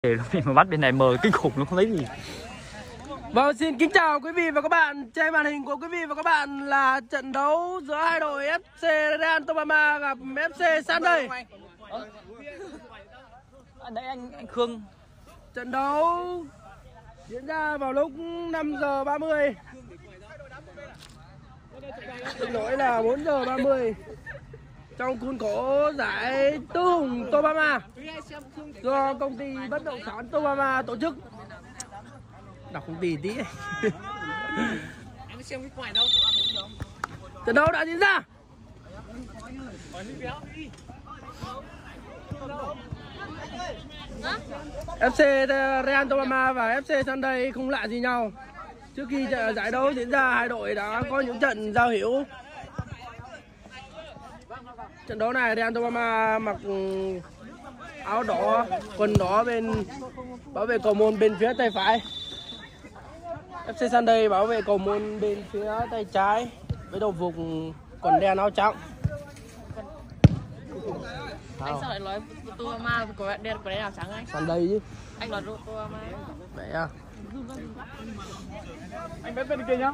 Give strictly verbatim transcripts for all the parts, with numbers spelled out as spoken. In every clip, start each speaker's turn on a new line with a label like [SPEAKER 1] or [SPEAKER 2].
[SPEAKER 1] Để mà bắt bên này mờ kinh khủng nó không thấy gì.
[SPEAKER 2] Vâng, xin kính chào quý vị và các bạn. Trên màn hình của quý vị và các bạn là trận đấu giữa hai đội ép xê Real Tobama gặp ép xê Sunday.
[SPEAKER 1] Đấy anh anh Khương.
[SPEAKER 2] Trận đấu diễn ra vào lúc năm giờ ba mươi. Xin lỗi là bốn giờ ba mươi. Trong khuôn khổ giải Tứ Hùng Tobama do công ty bất động sản Tobama tổ chức. Đọc công ty tí. Trận đấu đã diễn ra. ép xê Real Tobama và ép xê Sunday không lạ gì nhau. Trước khi giải đấu diễn ra, hai đội đã có những trận giao hữu. Trận đấu này Real Tobama mặc áo đỏ, quần đỏ bên bảo vệ cầu môn bên phía tay phải. ép xê Sunday bảo vệ cầu môn bên phía tay trái với đồng phục quần đen áo trắng.
[SPEAKER 3] Anh sao lại nói Tobama của bạn đen quần đen áo trắng anh?
[SPEAKER 2] Sunday chứ.
[SPEAKER 3] Anh nói Tobama.
[SPEAKER 2] Vậy à?
[SPEAKER 1] Anh biết bên kia nhá.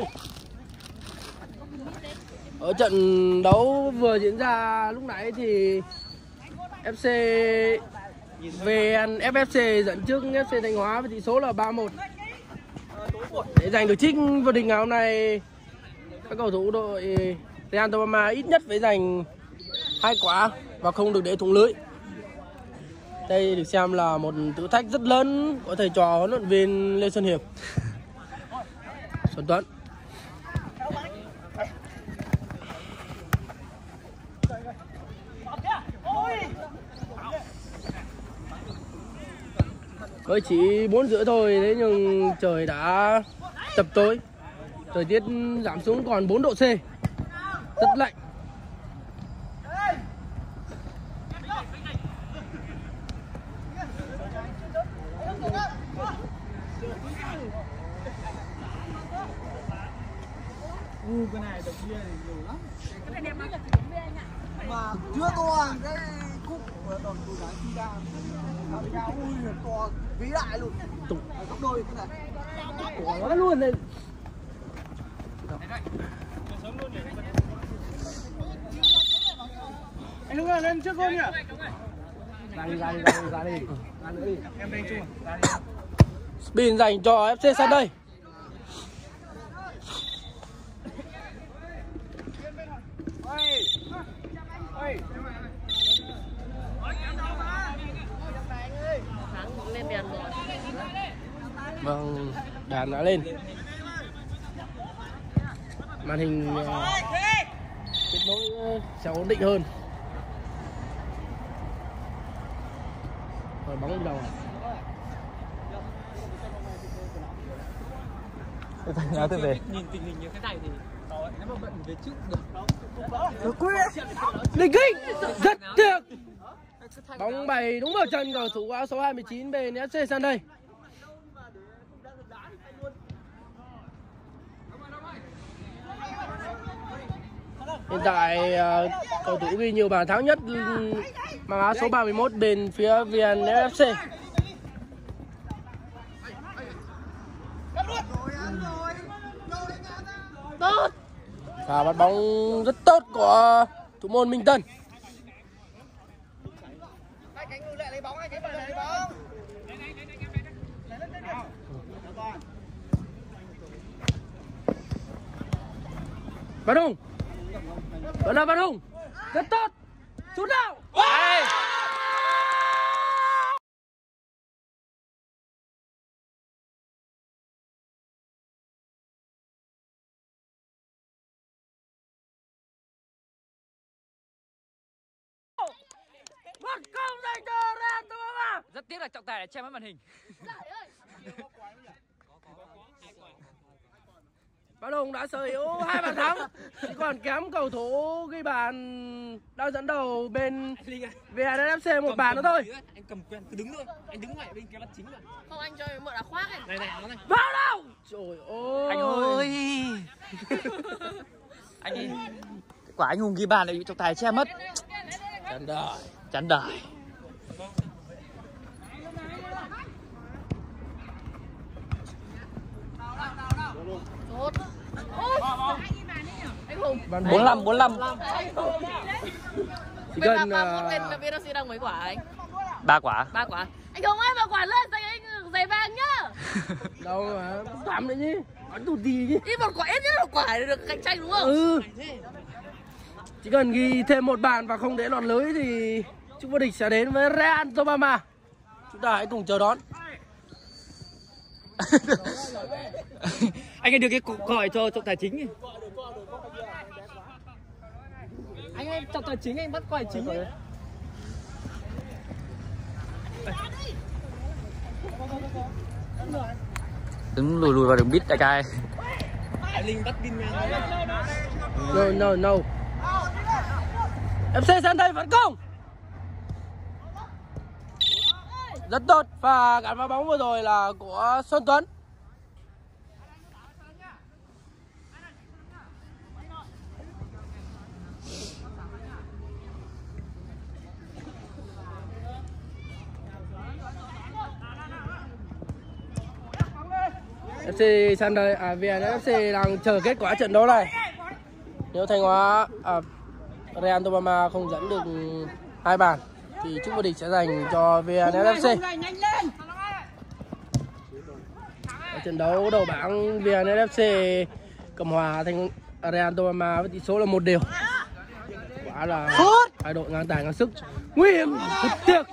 [SPEAKER 2] Ở trận đấu vừa diễn ra lúc nãy thì ép xê vê en ép ép xê dẫn trước ép xê Thanh Hóa với tỷ số là ba một. Để giành được chức vô địch ngày hôm nay, các cầu thủ đội Real Tobama ít nhất phải giành hai quả và không được để thủng lưới. Đây được xem là một thử thách rất lớn của thầy trò huấn luyện viên Lê Xuân Hiệp, Xuân Tuấn. Mới chỉ bốn rưỡi thôi, thế nhưng trời đã chập tối. Thời tiết giảm xuống còn bốn độ C. Rất lạnh.
[SPEAKER 4] U cái này tập bia thì nhiều lắm. Mà chưa to cái cúc của toàn tụi đá chi ra. Thằng cao ui là to vĩ đại luôn. Tụt gấp đôi cái này.
[SPEAKER 2] Quá luôn này.
[SPEAKER 4] Anh Hưng ơi, lên trước gôn nhỉ?
[SPEAKER 2] Ra đi, ra đi, ra đi, ra đi.
[SPEAKER 4] Ra nữa đi. Em đây chung à?
[SPEAKER 2] Spin dành cho ép xê Sunday.
[SPEAKER 3] Sáng lên đèn rồi.
[SPEAKER 2] Vâng, đàn đã lên. Màn hình uh, kết nối uh, sẽ ổn định hơn. Rồi bóng lên đầu.
[SPEAKER 1] Nói tôi về.
[SPEAKER 3] Nhìn tình hình như thế này thì nếu mà bận về trước được.
[SPEAKER 2] Đình kinh rất tuyệt. Bóng bay đúng vào chân cầu thủ áo số hai mươi chín bên ép xê Sunday. Hiện tại uh, cầu thủ ghi nhiều bàn thắng nhất mang áo số ba mươi mốt bên phía vê en ép xê.
[SPEAKER 3] Tốt.
[SPEAKER 2] Và bắt bóng rất tốt của thủ môn Minh Tân. Văn Hùng, vẫn là Văn Hùng, rất tốt, sút nào. Một không dành cho Real Tobama.
[SPEAKER 1] Rất tiếc là trọng tài đã che mất màn hình.
[SPEAKER 2] Văn Hùng đã sở hữu hai bàn thắng, chỉ còn kém cầu thủ ghi bàn đang dẫn đầu bên vê en ép xê một bàn nữa thôi.
[SPEAKER 3] Anh cầm quyền cứ đứng thôi, anh đứng ngoài bên kia bắt chính rồi. Không, anh cho em mượn áo khoác anh. Này này, nó này.
[SPEAKER 2] Vào đâu? Trời ơi.
[SPEAKER 1] Anh ơi. Anh đi. Quả anh Hùng ghi bàn lại bị trọng tài che mất.
[SPEAKER 2] Chán đời.
[SPEAKER 1] Chán đời.
[SPEAKER 2] Văn
[SPEAKER 1] bốn lăm bốn lăm.
[SPEAKER 2] Chỉ
[SPEAKER 3] Bên
[SPEAKER 2] cần
[SPEAKER 3] ba mốt
[SPEAKER 2] uh,
[SPEAKER 3] bên bên nó sẽ đang mấy quả anh?
[SPEAKER 1] Ba quả.
[SPEAKER 3] Ba quả. Anh không ơi, ba quả lên giày anh giày vàng nhá.
[SPEAKER 2] đâu mà tám đấy chứ. Bắn tụt gì chứ.
[SPEAKER 3] Đi một quả ít nhất một quả để được cạnh tranh đúng không?
[SPEAKER 2] Ừ. Chỉ cần ghi thêm một bàn và không để lọt lưới thì chúng vô địch sẽ đến với Real Tobama. Chúng ta hãy cùng chờ đón.
[SPEAKER 1] Anh ấy đưa cái cục còi cho trọng tài chính.
[SPEAKER 3] Anh ơi, trọng tài chính anh bắt quả chính ấy.
[SPEAKER 1] Đứng lùi lùi vào đường bít đại ca.
[SPEAKER 3] Linh bắt pin ngang.
[SPEAKER 2] No no no. ép xê sân đây phản công. Rất tốt và cản phá bóng vừa rồi là của Xuân Tuấn. ép xê Sunday à vê en ép xê đang chờ kết quả trận đấu này. Nếu Thanh Hóa à, Real Tobama không dẫn được hai bàn thì chức vô địch sẽ dành cho vê en ép xê. Ở trận đấu đầu bảng vê en ép xê cầm hòa thành Real Tobama với tỷ số là một đều. Quả là hai đội ngang tài ngang sức. Nguy hiểm thật tiếc.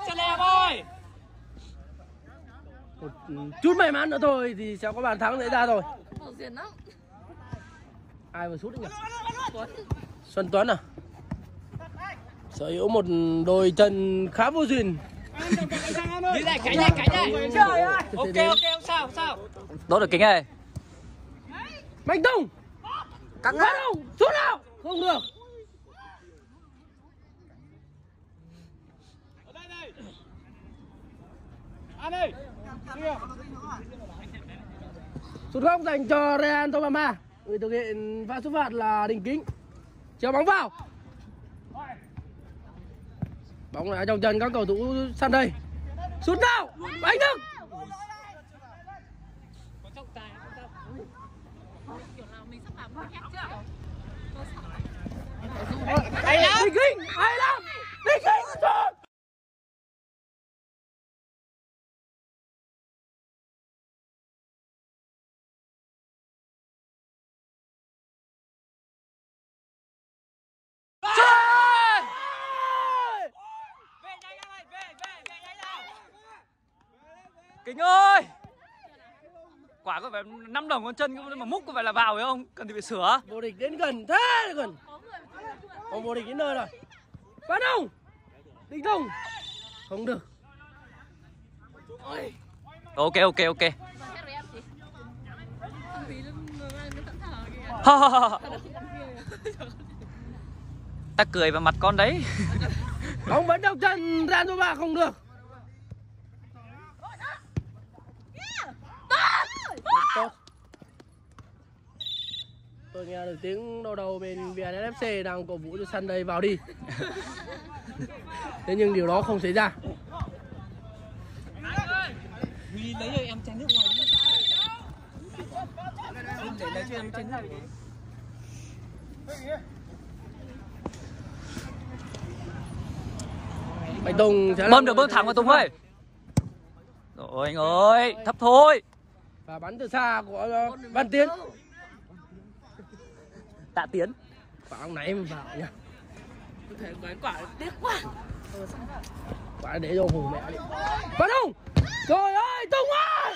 [SPEAKER 2] Một chút may mắn nữa thôi thì sẽ có bàn thắng xảy ra rồi. Ai vừa sút đấy nhỉ? Xuân Tuấn à? Sở hữu một đôi chân khá vô duyên.
[SPEAKER 3] Đi lại cánh này, cánh này. Trời ơi. Ok ok không sao, không sao.
[SPEAKER 1] Đốt được kính này.
[SPEAKER 2] Mạnh Tùng. Căng hết không? Sút nào? Không được.
[SPEAKER 4] Anh ơi.
[SPEAKER 2] Sút góc dành cho Real Tobama. Người thực hiện pha xuất phạt là Đình Kính. Chéo bóng vào. Bóng lại trong chân các cầu thủ sân đây. Sút nào? Đánh được.
[SPEAKER 3] Hay lắm.
[SPEAKER 2] Đình Kính, hay lắm. Đình Kính sút.
[SPEAKER 1] Kính ơi, quả có phải năm đồng con chân mà múc có phải là vào phải không? Cần thì phải sửa.
[SPEAKER 2] Vô địch đến gần thế gần. Không vô địch đến nơi rồi. Bắn không? Đình Tùng. Không được.
[SPEAKER 1] Ok ok ok. Ha, ha, ha. Ta cười vào mặt con đấy.
[SPEAKER 2] Bóng vẫn trong chân Real Tobama không được. Tốt. Tôi nghe được tiếng đâu đâu bên vê en ép xê đang cổ vũ cho Sunday vào đi. Thế nhưng điều đó không xảy ra.
[SPEAKER 3] Huy lấy rồi em chén nước ngoài đi. Để lấy cho em chén nước.
[SPEAKER 2] Mạnh Tùng sẽ
[SPEAKER 1] Bơm được bơm thẳng vào Tùng ơi. Rồi anh ơi, thấp thôi.
[SPEAKER 2] và bắn từ xa của Văn Tiến.
[SPEAKER 1] Tạ Tiến.
[SPEAKER 2] Quả ông nãy em vào nhỉ.
[SPEAKER 3] Tôi thấy cái quả tiếc quá.
[SPEAKER 2] Quả để cho hù mẹ đi. Bắn không? Trời ơi, Tùng ơi!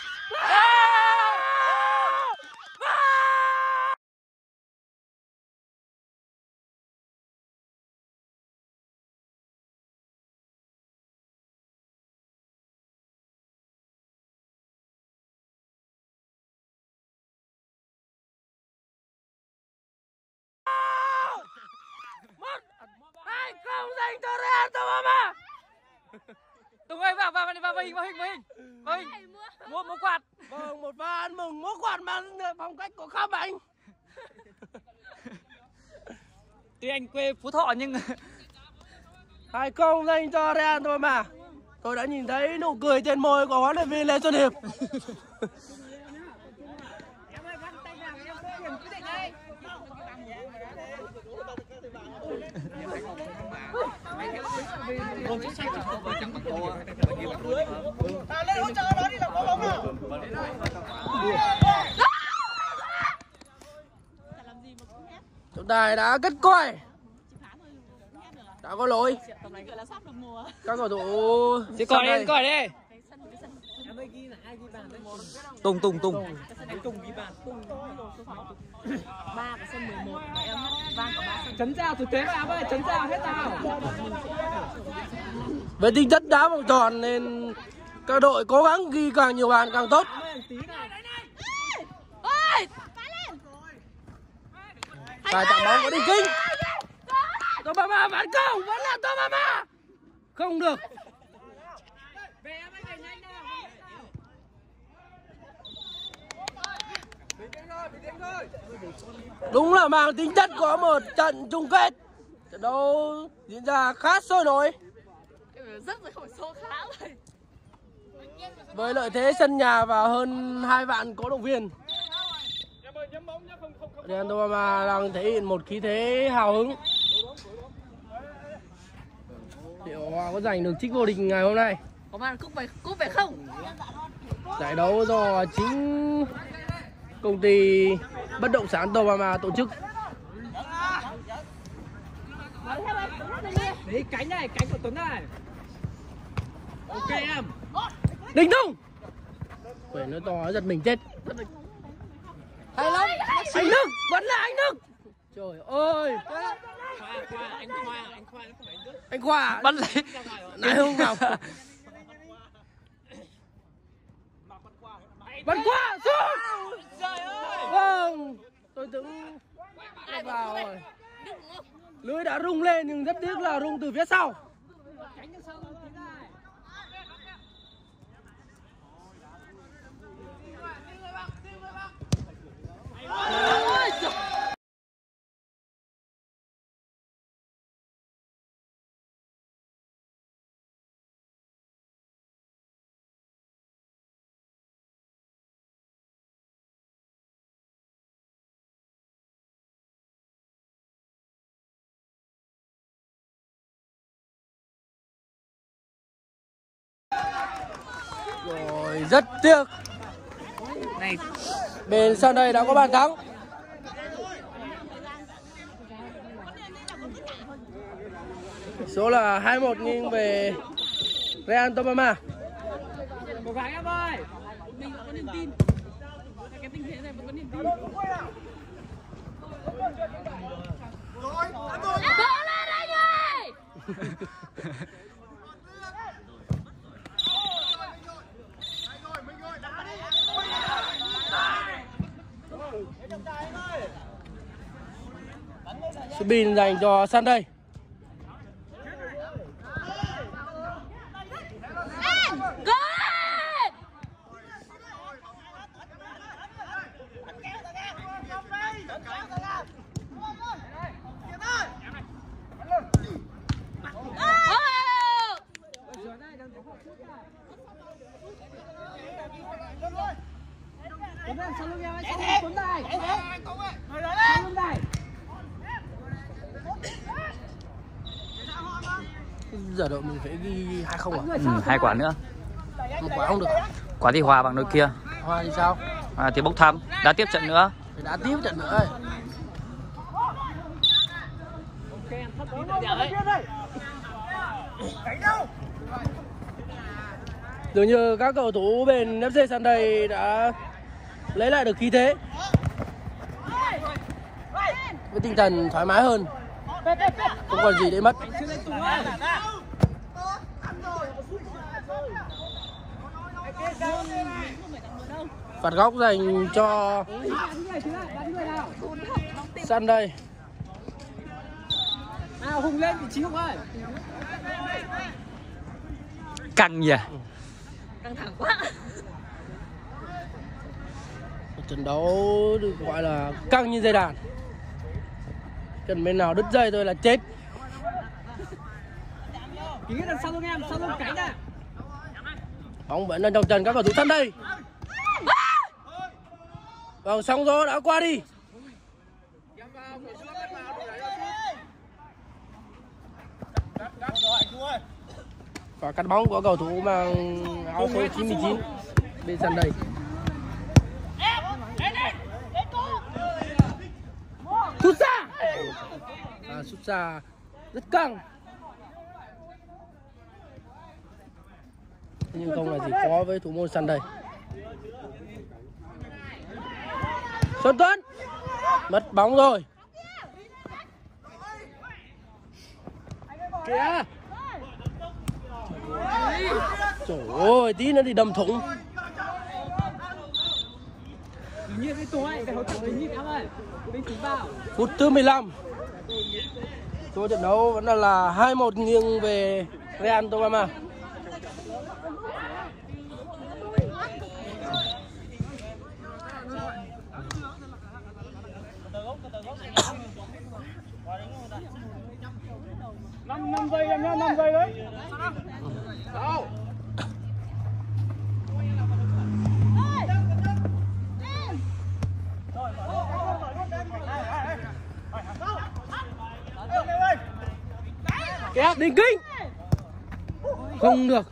[SPEAKER 2] Hai không dành cho Real Tobama.
[SPEAKER 1] Tùng ơi, vào vào vào vào hình vào hình vào hình. Vào hình. Mua mua quạt.
[SPEAKER 2] Vâng, một pha ăn mừng múa quạt mang phong cách của Khám Anh.
[SPEAKER 1] Tuy anh quê Phú Thọ nhưng
[SPEAKER 2] Hai không dành cho Real Tobama. Tôi đã nhìn thấy nụ cười trên môi của huấn luyện viên Lê Xuân Hiệp.
[SPEAKER 4] lên hỗ trợ nó đi, là có bóng nào.
[SPEAKER 2] Trọng tài đã cất coi, đã có lỗi. Các cầu thủ
[SPEAKER 1] Thì coi đi, coi đi. Tùng Tùng Tùng.
[SPEAKER 3] ba của sân mười một, em vang của ba sân.
[SPEAKER 5] Chấn giao thực tế mà ơi, chấn giao hết nào.
[SPEAKER 2] với tính chất đá vòng tròn nên các đội cố gắng ghi càng nhiều bàn càng tốt. Tài chạm bóng của Đình Kinh. Tobama phản công, vẫn là Tobama. Không được. Đúng là mang tính chất của một trận chung kết. Trận đấu diễn ra khá sôi nổi.
[SPEAKER 3] Rất rồi, không số khá rồi.
[SPEAKER 2] Với lợi thế sân nhà và hơn hai vạn cổ động viên, Real Tobama đang thể hiện một khí thế hào hứng. Liệu họ có giành được chức vô địch ngày hôm nay?
[SPEAKER 3] Có mang cúp về cúp về không?
[SPEAKER 2] Giải đấu do chính công ty bất động sản Tobama tổ chức.
[SPEAKER 5] Đấy, cánh này, cánh của Tuấn này. Ok em.
[SPEAKER 2] Đình Tùng. Quyền nó to giật mình chết. Hay lắm. Anh Đức, vẫn là anh Đức. Trời ơi.
[SPEAKER 5] Khoa, Khoa, anh Khoa, anh Khoa nó không phải anh Đức.
[SPEAKER 2] Anh Khoa
[SPEAKER 1] Bắt lấy.
[SPEAKER 2] này không nào. Bắn qua sút. Vâng, tôi tưởng vào rồi. Lưới đã rung lên nhưng rất tiếc là rung từ phía sau. Rồi, rất tiếc.
[SPEAKER 5] Này,
[SPEAKER 2] Bên sân đây đã có bàn thắng. Số là hai một nghiêng về Real Tobama.
[SPEAKER 5] cố gắng em ơi.
[SPEAKER 3] Mình vẫn có niềm tin. Cái tình thế này vẫn có niềm tin. Cố lên anh ơi.
[SPEAKER 2] Subin dành cho Sunday.
[SPEAKER 5] Tuấn ơi, sau lưng em, sau lưng Tuấn này. Sau lưng này.
[SPEAKER 2] Giờ đội mình phải ghi hai không à?
[SPEAKER 1] Ừ, hai quả nữa.
[SPEAKER 2] Một quả không được.
[SPEAKER 1] Quả thì hòa bằng đội kia.
[SPEAKER 2] Hoa thì sao?
[SPEAKER 1] À, thì bốc thăm, đá tiếp trận nữa.
[SPEAKER 2] Phải đá tiếp trận nữa ấy.
[SPEAKER 5] Ok, em thấp tí nữa đấy.
[SPEAKER 2] Dường như các cầu thủ bên ép xê Sunday đã lấy lại được khí thế với tinh thần thoải mái hơn, không còn gì để mất. Phạt góc dành cho Sunday.
[SPEAKER 5] Nào Hùng lên vị trí Hùng ơi.
[SPEAKER 1] Căng nhỉ.
[SPEAKER 3] Căng thẳng quá.
[SPEAKER 2] Một trận đấu được gọi là căng như dây đàn. Cần bên nào đứt dây thôi là chết.
[SPEAKER 5] Ký đằng sau lưng em, sau lưng cánh này.
[SPEAKER 2] Bóng vẫn đang trong chân các cầu thủ Sunday. Vâng, sóng gió đã qua đi. Và cắt bóng của cầu thủ mang áo số chín mươi chín bên sân đây. Sút xa. À, sút xa rất căng. Nhưng không là gì khó với thủ môn sân đây. Xuân Tuấn mất bóng rồi. Kìa. Trời ơi, tí nữa thì đâm thủng. Phút thứ mười lăm. Số trận đấu vẫn là hai một nghiêng về Real Tobama.
[SPEAKER 5] năm năm giây em nhá, năm giây đấy. Đâu?
[SPEAKER 2] Kìa, Đình Kinh. Không được.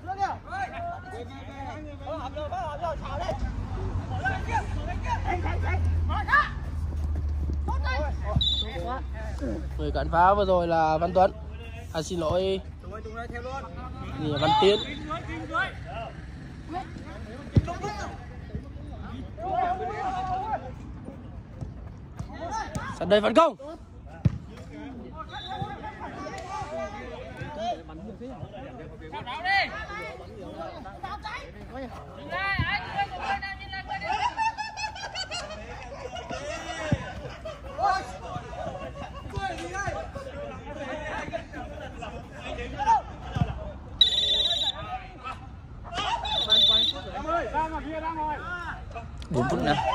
[SPEAKER 2] Người cản phá vừa rồi là Văn Tuấn. À, xin lỗi. Gì là Văn Tiến. Sân đây phản công.
[SPEAKER 1] bốn phút nữa.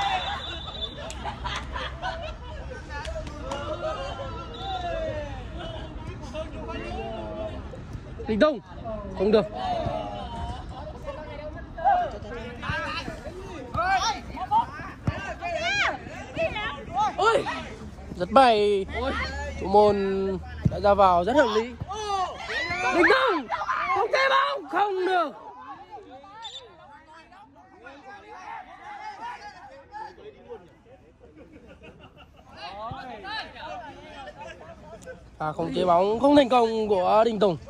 [SPEAKER 2] Đình Tùng không được. Ôi, rất bay. Thủ môn đã ra vào rất hợp lý. Đình Tùng không té bóng, không được. À, không chế bóng không thành công của Đình Tùng.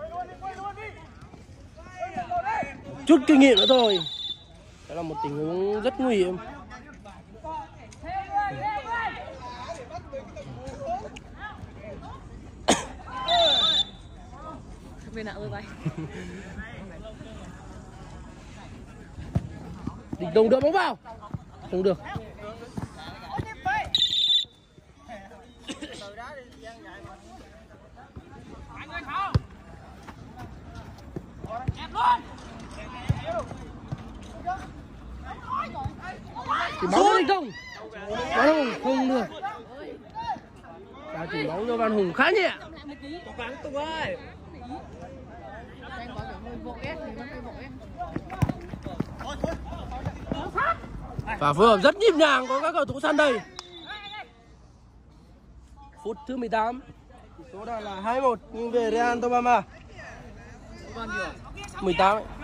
[SPEAKER 2] Chút kinh nghiệm nữa thôi. Đó là một tình huống rất nguy hiểm.
[SPEAKER 3] Bên nào rồi vậy?
[SPEAKER 2] Đình Tùng đỡ bóng vào. Không được. Chỉ bóng Đình Tùng. Văn Hùng không được. Và chỉ bóng cho Văn Hùng khá nhẹ. Và phối hợp rất nhịp nhàng của các cầu thủ sân đây. Phút thứ mười tám. Tỷ số đang là hai một nhưng về Real Tobama. mười tám ấy.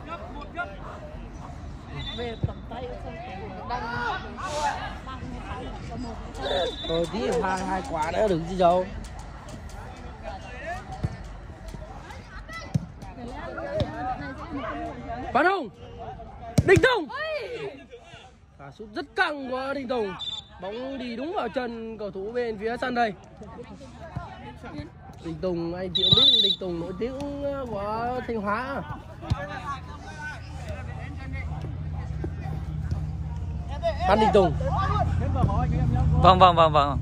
[SPEAKER 2] Rồi tí hai hai quả nữa đừng gì đâu. Văn Hùng. Đình Tùng. Và sút rất căng của Đình Tùng. Bóng đi đúng vào chân cầu thủ bên phía sân đây. Đình Tùng, anh chị không biết Đình Tùng nổi tiếng của Thanh Hóa. Phan Đình Tùng.
[SPEAKER 1] Vâng vâng vâng vâng.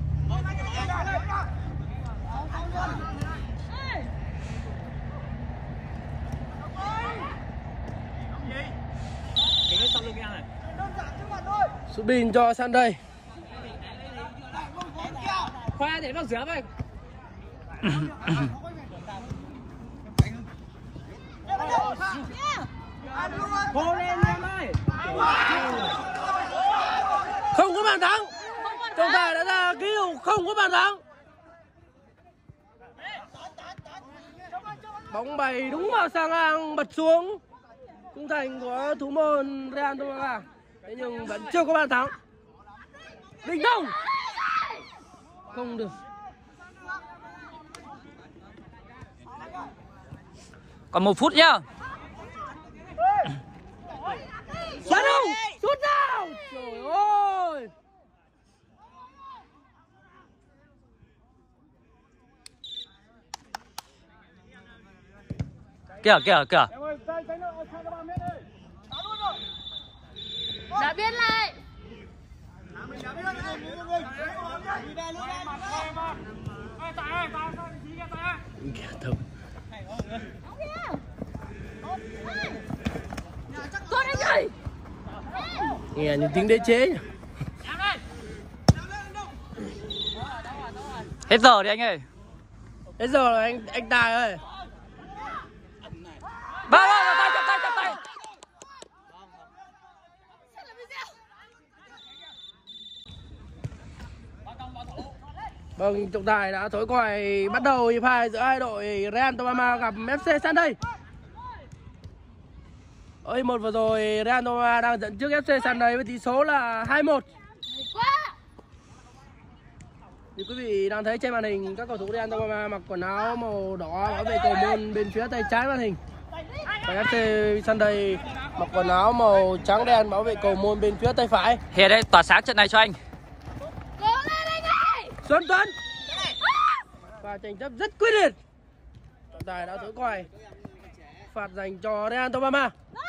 [SPEAKER 2] Sút pin cho sân đây.
[SPEAKER 3] Khoa để vào giữa vậy.
[SPEAKER 2] Không có bàn thắng. Trọng tài đã ra ký hiệu không có bàn thắng. Bóng bay đúng vào sang ngang bật xuống khung thành của thủ môn Real Tomama. Thế nhưng vẫn chưa có bàn thắng. Đình Đông không được.
[SPEAKER 1] Còn một phút nhá.
[SPEAKER 2] Đá đâu? Sút nào? Trời ơi.
[SPEAKER 1] Kìa kìa kìa.
[SPEAKER 3] Đã biết lại. Con anh ơi.
[SPEAKER 2] Nghe như tiếng đế chế nhỉ?
[SPEAKER 1] Hết giờ đi anh ơi.
[SPEAKER 2] Hết giờ rồi anh anh Tài ơi.
[SPEAKER 1] Ba ba tay chặt tay chặt tay.
[SPEAKER 2] Vâng, trọng tài đã thổi còi bắt đầu hiệp hai giữa hai đội Real Tomama gặp ép xê Sunday. Ở hiệp một vừa rồi Real Tomama đang dẫn trước ép xê Sunday với tỷ số là hai một. Như quý vị đang thấy trên màn hình, các cầu thủ Real Tomama mặc quần áo màu đỏ bảo vệ cầu môn bên phía tay trái màn hình. Còn ép xê Sunday mặc quần áo màu trắng đen bảo vệ cầu môn bên phía tay phải.
[SPEAKER 1] Hiền đây tỏa sáng trận này cho anh.
[SPEAKER 2] Xuân Tuấn và tranh chấp rất quyết liệt. Trọng tài đã thổi còi phạt dành cho Real Tomama.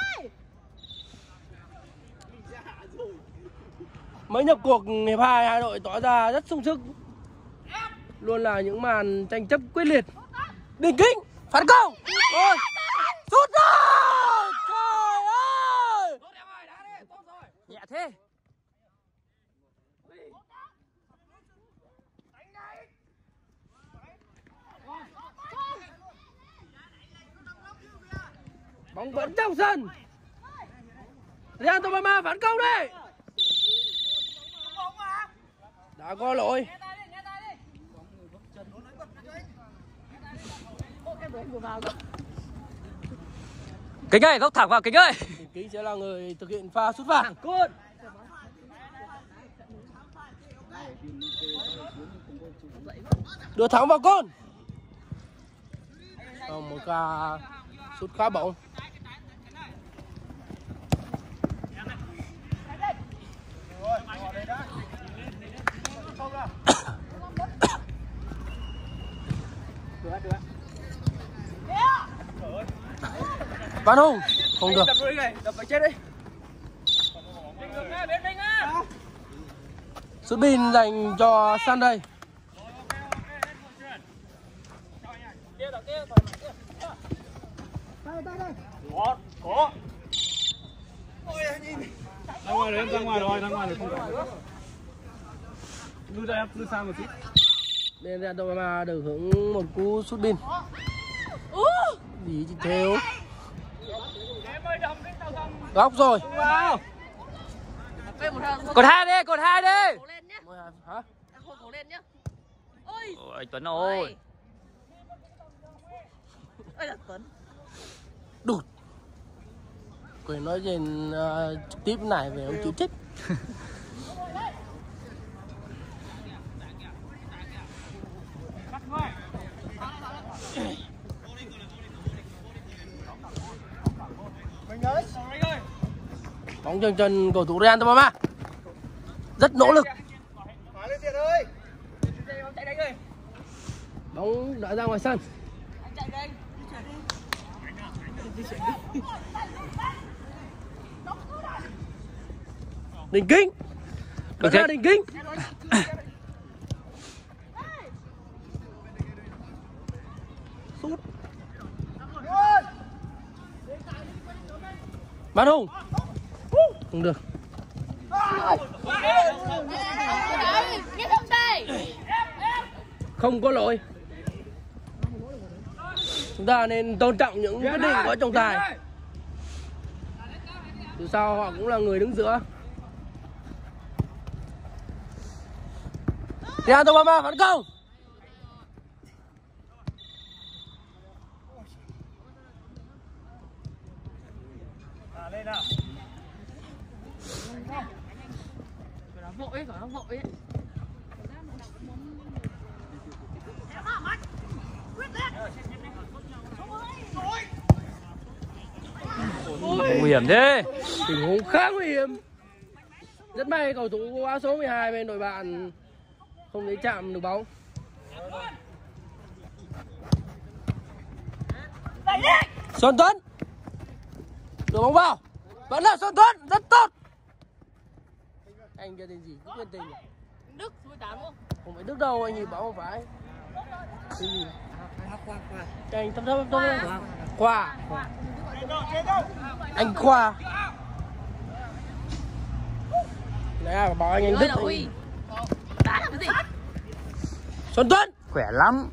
[SPEAKER 2] Mới nhập cuộc hiệp hai, hai đội tỏ ra rất sung sức, luôn là những màn tranh chấp quyết liệt. Đình Kính phản công rồi, sút rồi, trời ơi,
[SPEAKER 1] Nhẹ thế.
[SPEAKER 2] bóng vẫn trong sân. Real Tomama phản công đây, đã có lỗi.
[SPEAKER 1] Kính ơi, góc thẳng vào Kính ơi.
[SPEAKER 2] Đình Kính sẽ là người thực hiện pha sút phạt. Đưa thẳng vào côn. Còn một pha sút khá bổng. Văn Hùng không được. Sút pin dành cho Sunday.
[SPEAKER 5] Ra ngoài rồi em, ra ngoài rồi, ra ngoài rồi không phải. Đưa ra em, đưa sang một tí.
[SPEAKER 2] Nên Real Tomama được hưởng một cú sút pin. Gì chị Theo? Góc rồi.
[SPEAKER 1] Cột hai đi, cột hai đi.
[SPEAKER 3] Cố lên nhá.
[SPEAKER 2] Hả?
[SPEAKER 3] Cố lên nhá. Ôi.
[SPEAKER 1] Ôi anh Tuấn ơi.
[SPEAKER 3] Ôi là Tuấn.
[SPEAKER 2] Đụt. Quyền nói trên uh, trực tiếp này về ông chịu chết. Bóng chân chân cầu thủ Real Tomama rất nỗ lực. Bóng đã ra ngoài sân. Đình Kính. Được ra Đình Kính. Sút. Văn Hùng. Không được. Không có lỗi. Chúng ta nên tôn trọng những quyết định của trọng tài. Dù sao họ cũng là người đứng giữa. Real Tomama phản công.
[SPEAKER 3] vội ấy, nó vội ấy.
[SPEAKER 1] Nguy hiểm thế.
[SPEAKER 2] Tình huống khá nguy hiểm. Rất may cầu thủ áo số mười hai bên đội bạn không thể chạm được bóng. Xuân Tuấn đưa bóng vào, vẫn là Xuân Tuấn, rất tốt. Anh kia tên gì? Cũng tên tình nhỉ?
[SPEAKER 3] Đức mười tám không?
[SPEAKER 2] Không phải Đức đâu, anh nhìn bóng không phải. Cái gì? Cái anh thấp thấp thấp thấp. Khoa. Anh Khoa. Nè, bảo anh anh Đức.
[SPEAKER 3] Ui. Đá là cái gì?
[SPEAKER 2] Xuân Tuấn
[SPEAKER 1] Khỏe lắm.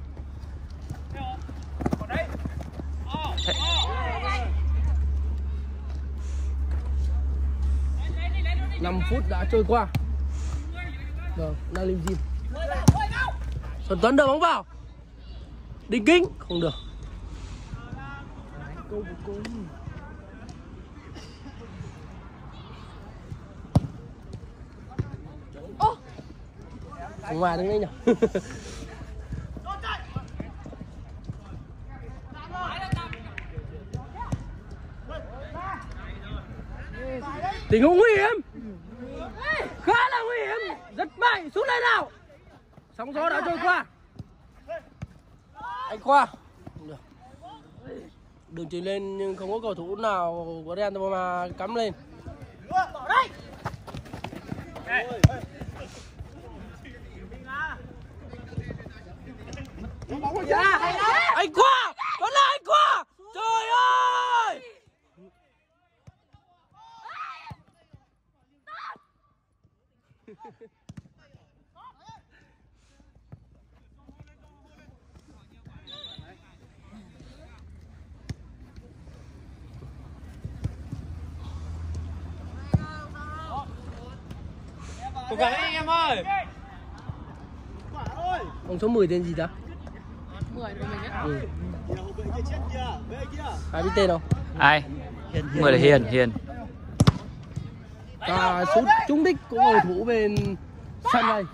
[SPEAKER 2] năm phút đã trôi qua. Rồi, đang lim dim. Xuân Tuấn đưa bóng vào. Đinh Kính không được. Không ngoài đứng đây nhỉ. Tình huống nguy hiểm, khá là nguy hiểm, rất mạnh, xuống đây nào. Sóng gió đã trôi qua. Anh Khoa được. Đường chuyền lên nhưng không có cầu thủ nào của Real mà cắm lên. Anh Khoa, vẫn là anh Khoa. Trời ơi.
[SPEAKER 1] Cố gắng anh em ơi.
[SPEAKER 2] Ông số mười tên gì ta?
[SPEAKER 3] mười của mình á.
[SPEAKER 2] Ừ. Ai biết tên không?
[SPEAKER 1] Ai? Người là Hiền, Hiền.
[SPEAKER 2] Và sút trúng đích của cầu thủ bên sân này.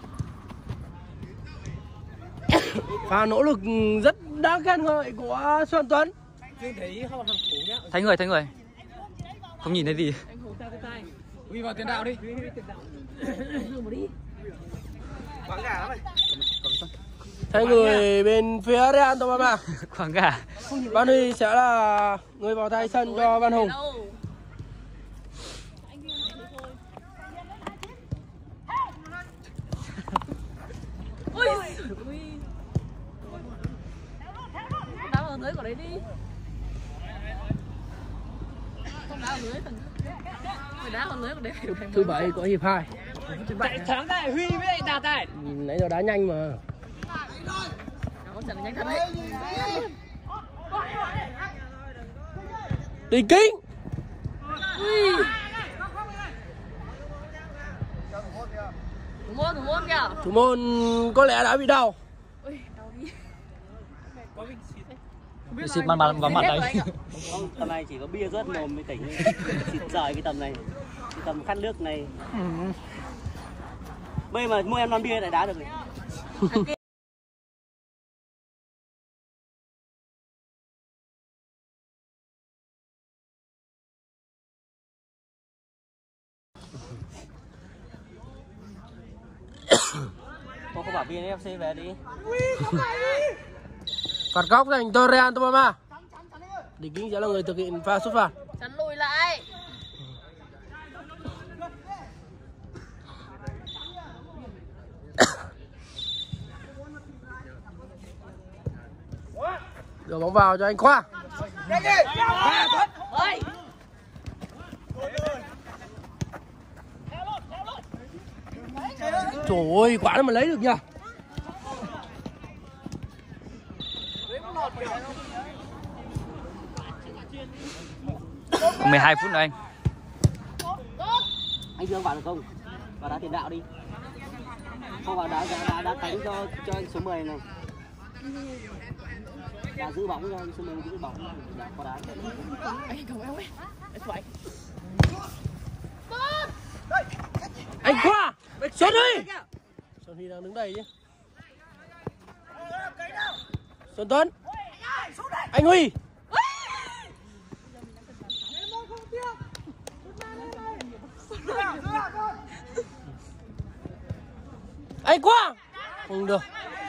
[SPEAKER 2] Và nỗ lực rất đáng khen ngợi của Xuân Tuấn.
[SPEAKER 1] Thấy người, thấy người. Không nhìn thấy gì.
[SPEAKER 3] Anh Hùng ta cái tay.
[SPEAKER 1] Huy vào tiền đạo đi.
[SPEAKER 2] Thấy người bên phía Real Tobama.
[SPEAKER 1] Quảng gà.
[SPEAKER 2] Văn Huy sẽ là người vào thay sân cho Văn Hùng.
[SPEAKER 3] Ui. Đá vào lưới của đấy đi. Không đá vào lưới phần. Phải đá vào lưới của đấy.
[SPEAKER 2] Thứ bảy của hiệp hai.
[SPEAKER 1] Chạy thắng này, Huy với anh Đạt này.
[SPEAKER 2] Nhìn nãy giờ đá nhanh mà.
[SPEAKER 3] Nó trận nhanh thật đấy.
[SPEAKER 2] Đình Kính.
[SPEAKER 3] Ui. Thủ môn, thủ môn kìa.
[SPEAKER 2] Thủ môn có lẽ đã bị đau.
[SPEAKER 3] Ui, đau đi.
[SPEAKER 1] Xịt mặt mặt vào mặt đấy.
[SPEAKER 6] Không, tầm này chỉ có bia rớt mồm mới tỉnh. Xịt rời cái tầm này. Cái tầm khát nước này. Bây mà mua em lon bia lại đá được rồi. Cô không bảo vê en ép xê về đi.
[SPEAKER 2] Phạt góc dành cho Real Tobama. Đình Kính sẽ là người thực hiện pha sút phạt.
[SPEAKER 3] Chắn lùi lại.
[SPEAKER 2] Đưa bóng vào cho anh Khoa.
[SPEAKER 3] Ơi.
[SPEAKER 2] Trời ơi, quả nó mà lấy được nhỉ.
[SPEAKER 1] mười hai phút nữa anh.
[SPEAKER 6] Anh Dương vào được không? Vào đá tiền đạo đi. Không vào đá đá đá, đá cánh cho cho anh số mười này. Và giữ bóng cho anh số mười giữ bóng đá có đá.
[SPEAKER 3] Anh cầm em ơi. Anh phải.
[SPEAKER 2] Anh Khoa. Xuân Huy. Xuân Huy đang đứng đây chứ. Xuân Tuấn. Anh Huy. Anh Quang. Không được.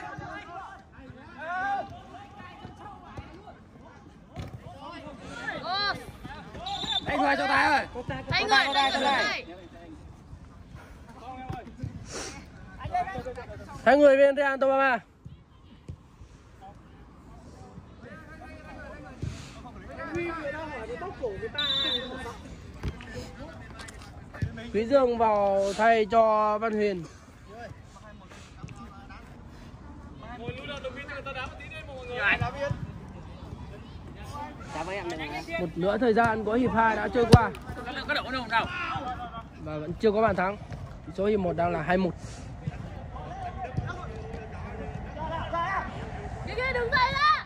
[SPEAKER 2] Anh Hoài cho tay rồi.
[SPEAKER 3] Tay người, tay người, tay người.
[SPEAKER 2] Hai người bên Real Tobama. Quý Dương vào thay cho Văn Huyền. Một nửa thời gian của hiệp hai đã trôi qua và vẫn chưa có bàn thắng. Tỷ số hiệp một đang là hai một.
[SPEAKER 3] Đừng dậy ra.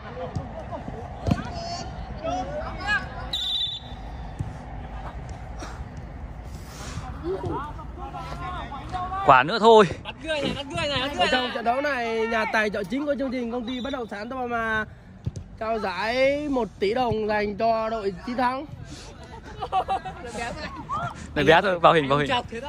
[SPEAKER 1] Quả nữa thôi.
[SPEAKER 2] Ở trong trận đấu này, nhà tài trợ chính của chương trình công ty bất động sản Tobama trao giải một tỷ đồng dành cho đội chiến thắng.
[SPEAKER 1] Này bé thôi, vào hình vào hình.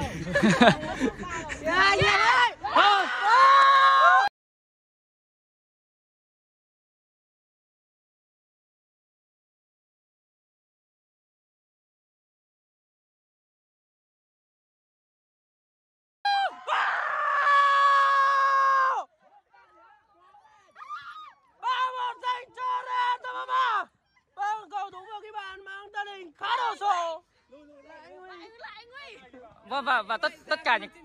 [SPEAKER 1] Và và và tất tất cả những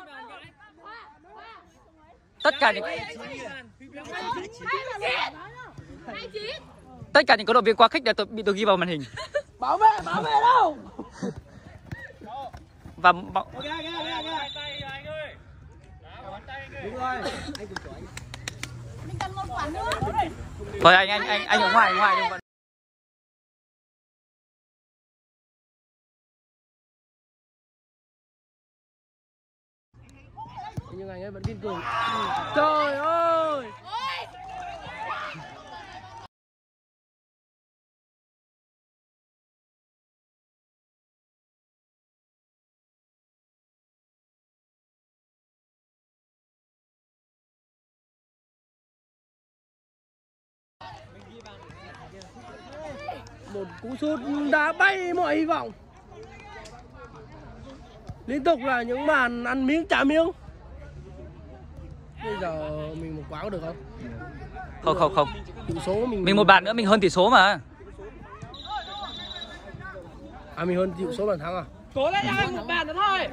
[SPEAKER 1] tất cả những tất cả những cổ động viên quá khích đã bị được ghi vào màn hình.
[SPEAKER 2] Bảo vệ, bảo vệ đâu?
[SPEAKER 1] Và thôi anh anh anh anh ở ngoài ngoài đừng.
[SPEAKER 2] Nhưng anh ấy vẫn kiên cường. Trời ơi. Một cú sút đã bay mọi hy vọng. Liên tục là những màn ăn miếng trả miếng. Bây giờ mình một quả có được không?
[SPEAKER 1] Không không không.
[SPEAKER 2] Tỷ số mình
[SPEAKER 1] Mình một bàn nữa mình hơn tỷ số mà.
[SPEAKER 2] À mình hơn tỷ số bàn thắng à?
[SPEAKER 5] Cố lên anh, một bàn nữa thôi.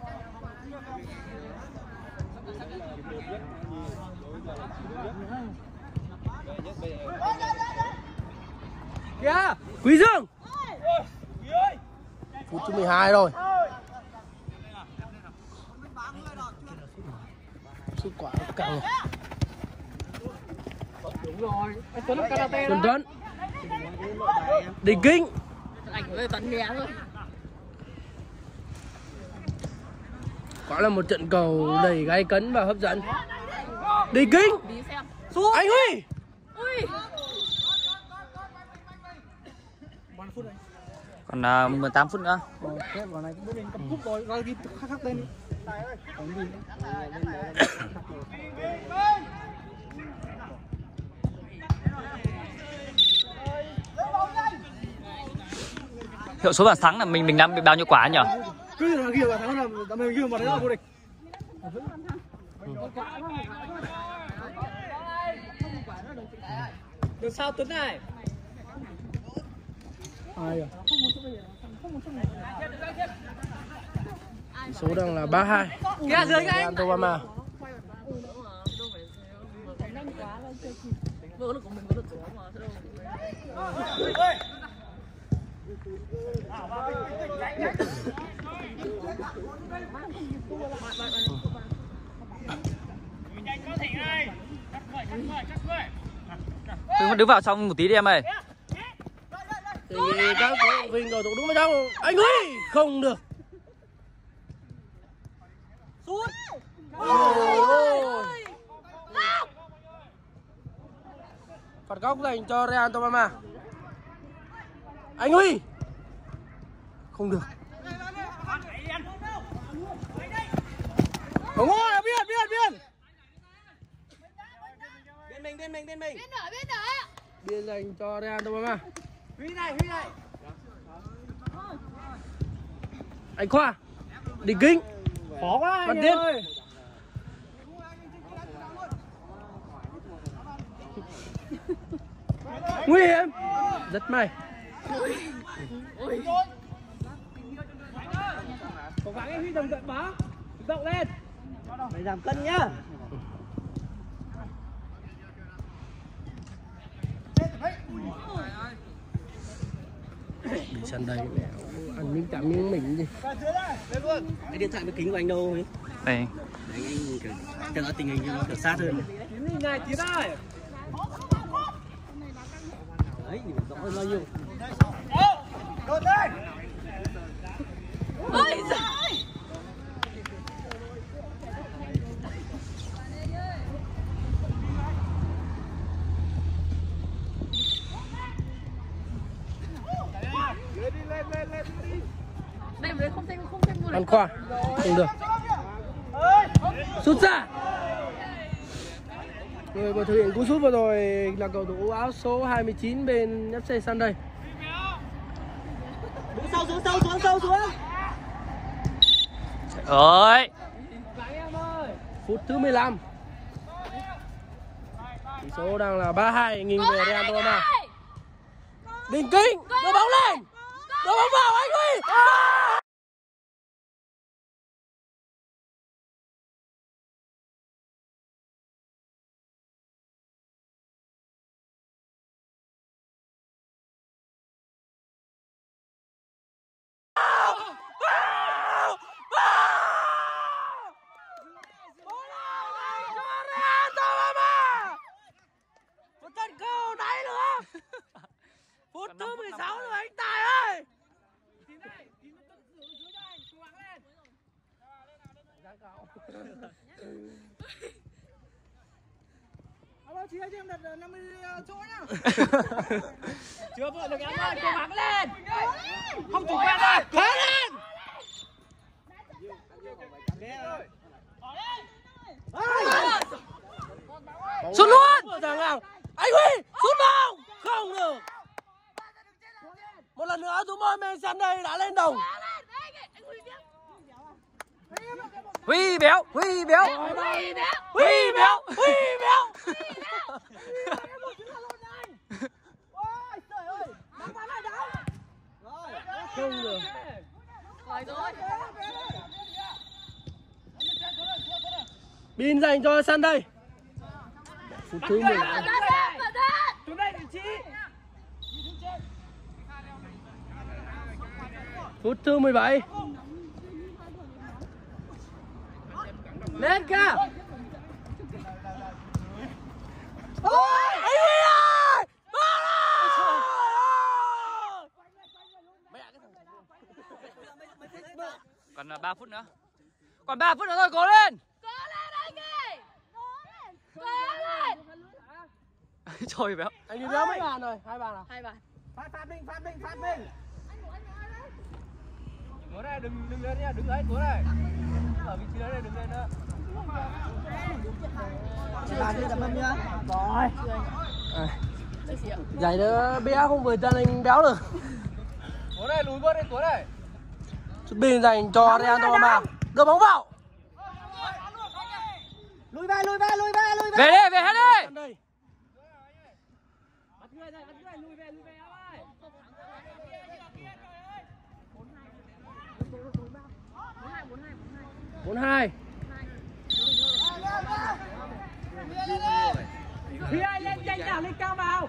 [SPEAKER 2] Kìa, Quý Dương. Phút thứ mười hai rồi. Sức quả căng.
[SPEAKER 5] Đúng rồi. Anh Tuấn là karate đó.
[SPEAKER 2] Tuấn Tuấn. Đình Kinh.
[SPEAKER 3] Anh ơi, Tuấn nghe thôi.
[SPEAKER 2] Quả là một trận cầu đầy gay cấn và hấp dẫn. Đình Kinh.
[SPEAKER 3] Đi xem.
[SPEAKER 2] Anh Huy.
[SPEAKER 3] Ui.
[SPEAKER 1] Còn uh, mười tám phút nữa.
[SPEAKER 5] Cái quả này cũng bước lên cầm cúp rồi, rồi ghi khắc khắc tên đi.
[SPEAKER 1] Hiệu số bàn thắng là mình mình đang bị bao nhiêu quả nhỉ?
[SPEAKER 5] Cứ là ghi vào thắng là mình ghi vào đấy là vô địch. Được sao Tuấn này?
[SPEAKER 2] Ai à? Số đang là ba hai.
[SPEAKER 5] Kìa dưới ngay.
[SPEAKER 2] Real Tobama.
[SPEAKER 1] Đứng đứng vào trong một tí đi em ơi.
[SPEAKER 2] Thì các cổ động viên cầu thủ đúng vào trong. Anh Huy không được.
[SPEAKER 5] Sút.
[SPEAKER 2] Ôi. Phạt góc dành cho Real Tobama. Anh Huy. Không được. Đúng rồi, biết biết biết.
[SPEAKER 6] Bên mình, bên mình, bên mình.
[SPEAKER 3] Bên đỡ, bên đỡ.
[SPEAKER 2] Biên dành cho Real Tobama.
[SPEAKER 5] Huy này, Huy này.
[SPEAKER 2] Anh Khoa. Đỉnh Kinh.
[SPEAKER 5] Khó quá
[SPEAKER 2] Văn
[SPEAKER 5] anh
[SPEAKER 2] Tiến.
[SPEAKER 5] ơi.
[SPEAKER 2] Nguy hiểm. Rất may.
[SPEAKER 5] Cố gắng em Huy đồng trận bá. Rộng lên.
[SPEAKER 6] Phải giảm cân nhá.
[SPEAKER 2] Đi sân đây mẹ ăn miếng chạm miếng mình gì.
[SPEAKER 6] Cái điện thoại với kính của anh đâu ấy?
[SPEAKER 1] Đây.
[SPEAKER 6] Anh anh kiểu theo dõi tình hình cho nó kiểu sát hơn.
[SPEAKER 5] Tiến này, Tiến ơi.
[SPEAKER 6] Đấy, nhìn rõ hơn bao nhiêu.
[SPEAKER 3] Ôi giời. Đây mà không xem không xem luôn.
[SPEAKER 2] Ăn Khoa. Không được. Sút ra. Người vừa thực hiện cú sút vừa rồi là cầu thủ áo số hai mươi chín bên ép xê Sunday.
[SPEAKER 6] Xuống sâu, xuống sâu, xuống sâu, xuống.
[SPEAKER 1] Ơi.
[SPEAKER 2] Phút thứ mười lăm. Tỷ số đang là ba hai nghiêng về Real Tobama. Đình Kinh, đưa bóng lên. Đưa bóng vào anh Huy. Một trận cầu đáy nữa. Phút thứ mười sáu rồi anh Tài ơi.
[SPEAKER 5] Alo chị ơi, cho em đặt năm mươi chỗ nhá. Chưa vội được em ơi, cố gắng lên. Không chủ quan rồi.
[SPEAKER 2] Khá lên. Sút luôn. Thằng nào? Anh Huy, sút vào. Không được. Một lần nữa thủ môn men sân đây đã lên đồng.
[SPEAKER 1] Huy béo, Huy béo.
[SPEAKER 3] Huy béo.
[SPEAKER 1] Huy béo.
[SPEAKER 2] Huy béo. Không được.
[SPEAKER 3] Rồi rồi.
[SPEAKER 2] Pin dành cho sân đây. Phút thứ mười lăm.
[SPEAKER 5] Xuống đây vị trí.
[SPEAKER 2] Phút thứ mười bảy. Lên kìa. Ôi, anh Huy ơi! Ba rồi!
[SPEAKER 1] Còn là ba phút nữa. Còn ba phút nữa thôi, cố lên.
[SPEAKER 3] Cố lên anh ơi. Cố lên.
[SPEAKER 1] Trời béo.
[SPEAKER 2] Anh Huy béo mấy bàn rồi? Hai bàn à?
[SPEAKER 3] Hai bàn.
[SPEAKER 5] Phát phát mình, phát mình, phát mình. Cố đây, đừng đừng lên nha, đứng đấy, cố đây. Ở vị trí đấy này, đừng lên nữa.
[SPEAKER 6] Làm đi tầm nhá.
[SPEAKER 2] Rồi. Giải đứa bé không vừa chân anh béo được.
[SPEAKER 5] Cố đây, lùi bớt đi, cố đây.
[SPEAKER 2] Sút pin dành cho Real Tobama. Đưa bóng vào.
[SPEAKER 6] Lùi về, lùi về, lùi về, lùi về.
[SPEAKER 1] Về đi, về hết đi.
[SPEAKER 2] Đây.
[SPEAKER 5] Bắt người này, bắt người, lùi về, lùi về em ơi.
[SPEAKER 2] bốn hai.
[SPEAKER 5] Huy ơi, lên nhanh nào, lên cao vào.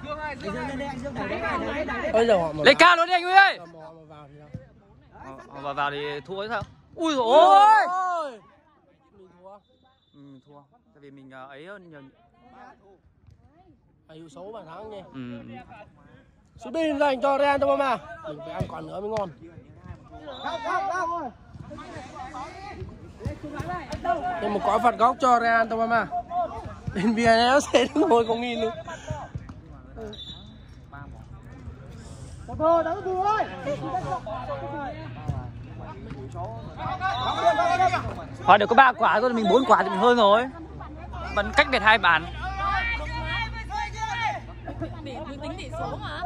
[SPEAKER 2] Bây giờ họ mà
[SPEAKER 1] Lên cao luôn đi anh Huy ơi.
[SPEAKER 2] họ mà vào thì sao?
[SPEAKER 1] Họ, họ vào vào thì thua hay sao? Ui dồi ôi.
[SPEAKER 2] Ôi. Mình thua.
[SPEAKER 1] Ừ, thua. Tại vì mình ấy hơn nhiều.
[SPEAKER 2] Phải hiệu xấu bàn thắng nha.
[SPEAKER 1] Ừ.
[SPEAKER 2] Sút pin dành cho Real Tobama. Mình phải ăn còn nữa mới ngon.
[SPEAKER 5] Không, không, không.
[SPEAKER 2] Nhưng một quả phạt góc cho Real Tobama. Bên vê en ép sẽ đứng ngồi không nghìn luôn.
[SPEAKER 5] Thôi đỡ vừa ơi.
[SPEAKER 1] Họ được có ba quả thôi, mình bốn quả thì mình hơn rồi. Vẫn cách biệt hai bàn.
[SPEAKER 3] Để tính tỷ số mà.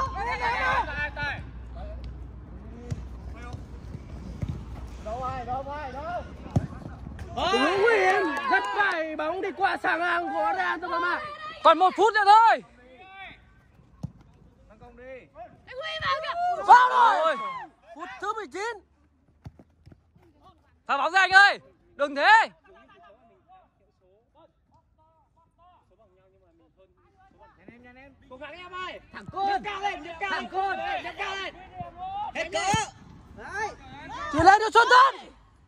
[SPEAKER 2] Đúng quyền, rất phải bóng đi qua sàng ngang của Real Tobama.
[SPEAKER 1] Còn một phút nữa thôi.
[SPEAKER 3] Anh Huy vào kìa.
[SPEAKER 2] Vào rồi. Phút thứ mười chín.
[SPEAKER 1] Phá bóng ra anh ơi. Đừng thế.
[SPEAKER 5] Cố gắng em ơi. Thẳng côn. Nhấc cao lên, nhấc cao. Thẳng côn, nhấc cao lên.
[SPEAKER 4] Hết cỡ. Đấy.
[SPEAKER 2] Chuyển lên cho Xuân Tân.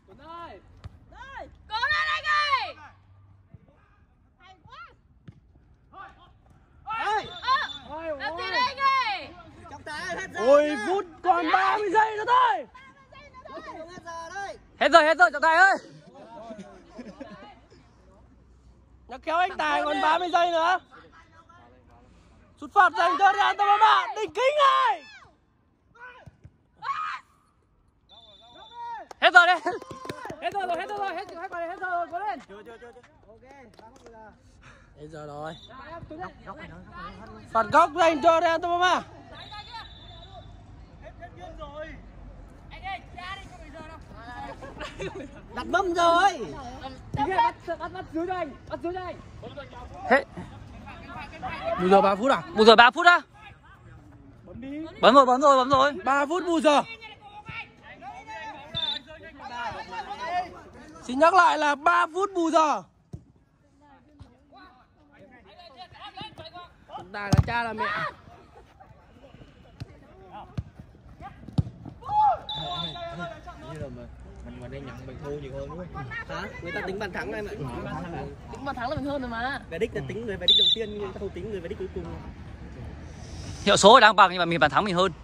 [SPEAKER 3] Cố lên anh ơi. Hay quá.
[SPEAKER 4] Ơi.
[SPEAKER 3] Ơ, làm gì đây anh ơi?
[SPEAKER 4] Trọng tài hết giờ.
[SPEAKER 2] Ôi phút còn ba mươi giây nữa thôi.
[SPEAKER 4] Hết giờ đây.
[SPEAKER 1] Hết rồi, hết rồi trọng tài ơi.
[SPEAKER 2] Nhắc kéo anh Tài còn ba mươi giây nữa. Sút phạt dành cho Real Tobama. Đỉnh kính ơi.
[SPEAKER 1] Hết rồi đấy.
[SPEAKER 5] Hết giờ rồi, hết giờ rồi, hết hết rồi, hết giờ rồi, cố lên.
[SPEAKER 2] Hết giờ rồi. Phạt góc dành cho Real Tobama.
[SPEAKER 4] Đặt mâm rồi.
[SPEAKER 5] Bắt bắt bắt dưới cho anh, bắt dưới cho anh.
[SPEAKER 1] Hết.
[SPEAKER 2] Bù giờ ba phút à?
[SPEAKER 1] Bù giờ ba phút á. Bấm rồi, bấm rồi, bấm rồi.
[SPEAKER 2] ba phút bù giờ. Xin nhắc lại là ba phút bù giờ. Chúng ta là cha là mẹ.
[SPEAKER 6] Như là mình mình mà đang nhận mình thua nhiều hơn đúng không?
[SPEAKER 4] Hả? Người ta tính bàn thắng em ạ.
[SPEAKER 3] Tính bàn thắng là mình hơn rồi mà.
[SPEAKER 4] Về đích là tính người về đích đầu tiên, người ta không tính người về đích cuối cùng.
[SPEAKER 1] Hiệu số đang bằng nhưng mà mình bàn thắng mình hơn.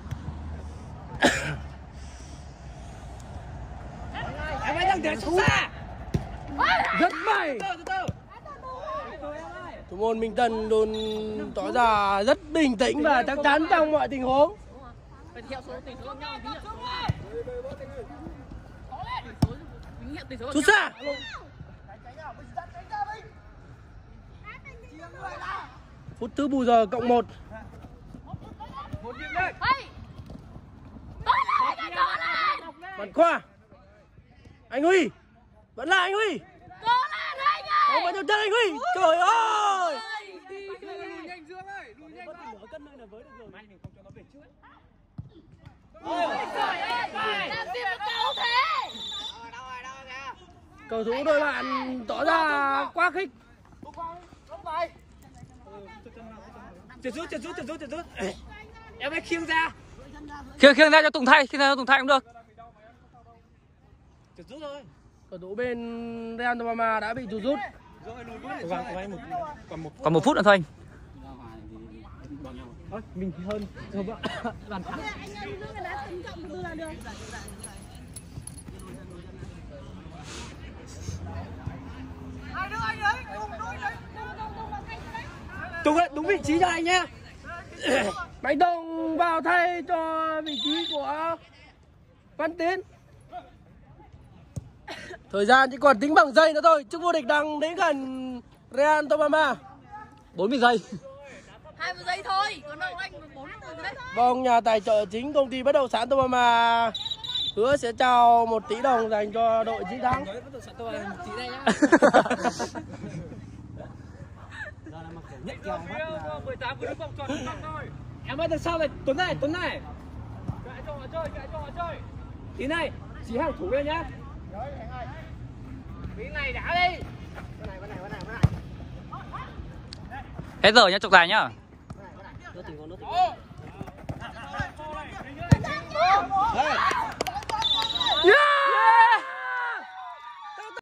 [SPEAKER 5] Em ấy đang để xuống xa.
[SPEAKER 2] Rất may. Thủ môn Minh Tân luôn tỏ ra rất bình tĩnh và chắc chắn trong mọi tình huống.
[SPEAKER 3] Phải theo số tỷ số bằng nhau tí nữa.
[SPEAKER 2] Sút xa. Phút thứ bù giờ cộng một. Bắn Khoa. Anh Huy. Vẫn là anh Huy.
[SPEAKER 3] Cố lên anh ơi.
[SPEAKER 2] Bóng vào trong chân anh Huy. Trời ơi.
[SPEAKER 3] Làm gì mà cầu thế?
[SPEAKER 2] Cầu thủ đôi bạn tỏ ra quá khích.
[SPEAKER 5] Trượt rút, trượt rút, trượt rút, trượt rút. Em ấy khiêng ra.
[SPEAKER 1] Khiêng khiêng ra cho Tùng thay, khiêng ra cho Tùng thay cũng được.
[SPEAKER 5] Trượt rút thôi.
[SPEAKER 2] Cầu thủ bên Real Tobama đã bị tụt rút.
[SPEAKER 1] Còn một phút nữa thôi anh.
[SPEAKER 5] Mình hơn. Bàn thắng. Tùng ơi, đúng vị trí cho anh nhé.
[SPEAKER 2] Mạnh Tùng vào thay cho vị trí của Văn Tiến. Thời gian chỉ còn tính bằng giây nữa thôi. Chức vô địch đang đến gần Real Tobama.
[SPEAKER 1] bốn mươi giây.
[SPEAKER 3] hai mươi giây thôi, còn đâu anh bốn mươi giây.
[SPEAKER 2] Vâng, nhà tài trợ chính công ty bất động sản Tobama hứa sẽ trao một tỷ đồng dành cho đội chiến thắng.
[SPEAKER 5] Em ơi, đằng sau này, Tuấn này, Tuấn này. Gãy cho họ chơi, gãy cho họ chơi. Tí này, chỉ hàng thủ lên nhá. Tí này đá đi.
[SPEAKER 1] Hết giờ nhá trọng tài nhá.
[SPEAKER 4] Hey.